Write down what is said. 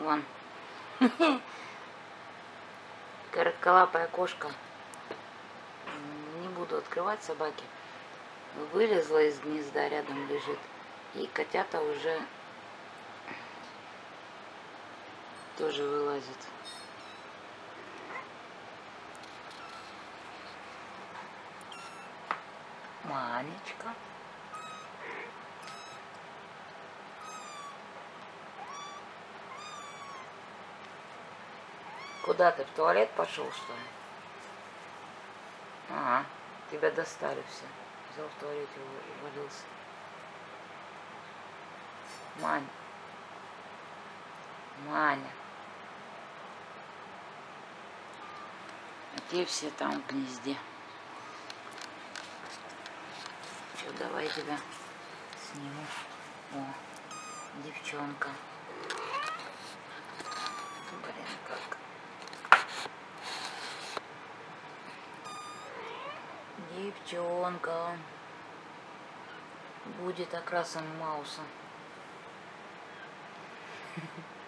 Вон. Коротколапая кошка. Не буду открывать, собаки. Вылезла из гнезда, рядом лежит. И котята уже тоже вылазят. Манечка. Куда ты, в туалет пошел, что ли? Ага, тебя достали все. Взял в туалете, увалился. Мань. Маня. А те все там в гнезде. Что, давай тебя сниму. О, девчонка. Блин, как. Девчонка. Будет окрасом Мауса.